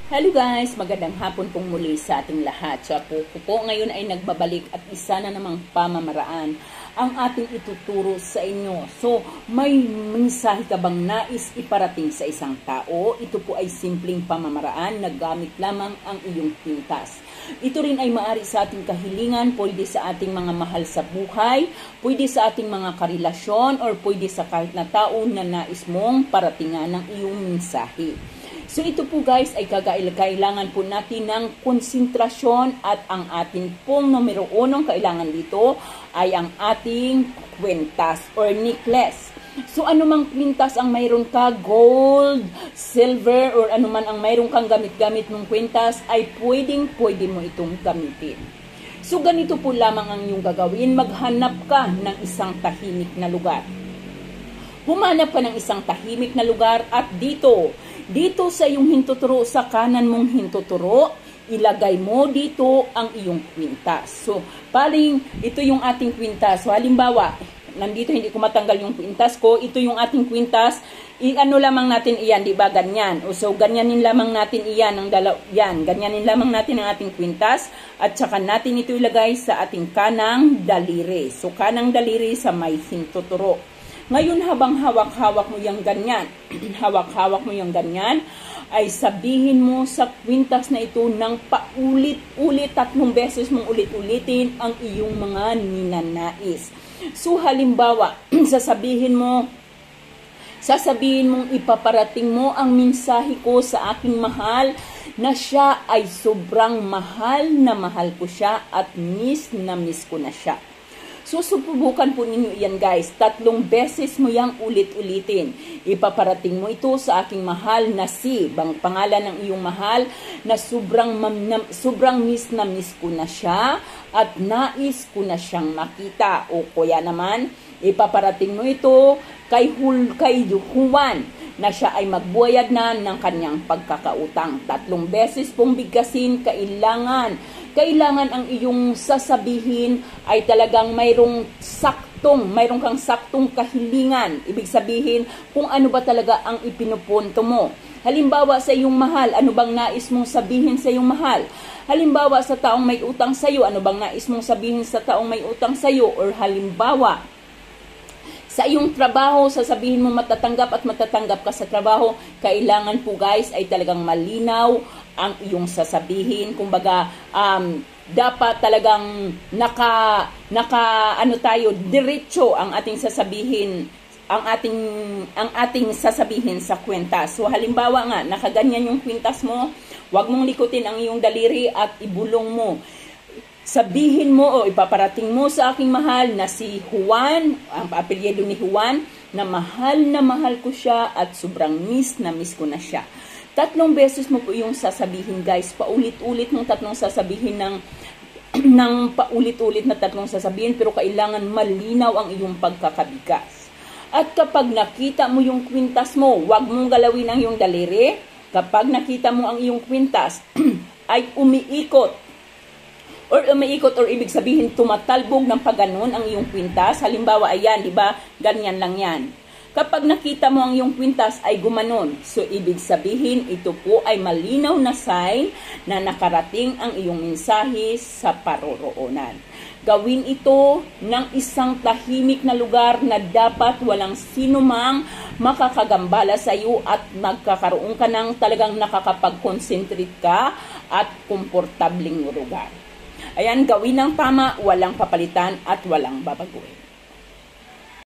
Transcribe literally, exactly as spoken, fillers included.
Hello guys, magandang hapon pong muli sa ating lahat. So ako po, po ngayon ay nagbabalik at isa na namang pamamaraan ang ating ituturo sa inyo. So may mensahe ka bang nais iparating sa isang tao? Ito po ay simpleng pamamaraan na gamit lamang ang iyong pintas. Ito rin ay maaari sa ating kahilingan, pwede sa ating mga mahal sa buhay, pwede sa ating mga karelasyon, or pwede sa kahit na tao na nais mong paratingan ng iyong mensahe. So ito po guys ay kailangan po natin ng konsentrasyon at ang atin pong numero unong kailangan dito ay ang ating kwintas or necklace. So anumang kwintas ang mayroon ka, gold, silver, or anuman ang mayroon kang gamit-gamit ng kwintas ay pwedeng pwede mo itong gamitin. So ganito po lamang ang iyong gagawin, maghanap ka ng isang tahimik na lugar. Humanap ka ng isang tahimik na lugar at dito, dito sa iyong hintuturo, sa kanan mong hintuturo, ilagay mo dito ang iyong kwintas. So, paling ito yung ating kwintas. So, halimbawa, nandito hindi ko matanggal yung kwintas ko, ito yung ating kwintas, i-ano lamang natin iyan, di ba, ganyan. O, so, ganyanin lamang natin iyan, ang dalaw, yan, ganyanin lamang natin ang ating kwintas, at saka natin ito ilagay sa ating kanang daliri. So, kanang daliri sa may hintuturo. Ngayon habang hawak-hawak mo yung ganyan, hawak-hawak mo yung ganyan, ay sabihin mo sa kwintas na ito ng paulit-ulit, tatlong beses mong ulit-ulitin ang iyong mga ninanais. So halimbawa, sasabihin mo, sasabihin mong ipaparating mo ang mensahe ko sa aking mahal na siya ay sobrang mahal na mahal ko siya at miss na miss ko na siya. So, susubukan po ninyo yan guys. Tatlong beses mo yang ulit-ulitin. Ipaparating mo ito sa aking mahal na si, bang pangalan ng iyong mahal, na sobrang, na, sobrang miss na miss ko na siya at nais ko na siyang makita. O kuya naman, ipaparating mo ito kay, Hul, kay Juan na siya ay magbuwayad na ng kanyang pagkakautang. Tatlong beses pong bigkasin, kailangan Kailangan ang iyong sasabihin ay talagang mayroong saktong, mayroong kang saktong kahilingan. Ibig sabihin kung ano ba talaga ang ipinupunto mo. Halimbawa sa iyong mahal, ano bang nais mong sabihin sa iyong mahal? Halimbawa sa taong may utang sa iyo, ano bang nais mong sabihin sa taong may utang sa iyo? Or halimbawa, sa iyong trabaho, sasabihin mo matatanggap at matatanggap ka sa trabaho, kailangan po guys ay talagang malinaw ang iyong sasabihin. Kumbaga, um, dapat talagang naka, naka ano tayo, diretso ang ating sasabihin, ang ating, ang ating sasabihin sa kwintas. So halimbawa nga, nakaganyan yung kwintas mo, huwag mong likutin ang iyong daliri at ibulong mo. Sabihin mo o ipaparating mo sa aking mahal na si Juan, ang apelyido ni Juan, na mahal na mahal ko siya at sobrang miss na miss ko na siya. Tatlong beses mo po yung sasabihin guys, paulit-ulit mong tatlong sasabihin ng, ng paulit-ulit na tatlong sasabihin, pero kailangan malinaw ang iyong pagkakabigas. At kapag nakita mo yung kwintas mo, huwag mong galawin ang iyong daliri. Kapag nakita mo ang iyong kwintas, ay umiikot. Or umiikot or ibig sabihin tumatalbog ng pagganon ang iyong kwintas. Halimbawa, ayan, di ba? Ganyan lang yan. Kapag nakita mo ang iyong kwintas ay gumanon. So, ibig sabihin, ito po ay malinaw na sign na nakarating ang iyong mensahe sa paroroonan. Gawin ito ng isang tahimik na lugar na dapat walang sinumang makakagambala sa iyo at magkakaroon ka ng talagang nakakapag-concentrate ka at komportabling lugar. Ayan, gawin ng tama, walang papalitan at walang babaguhin.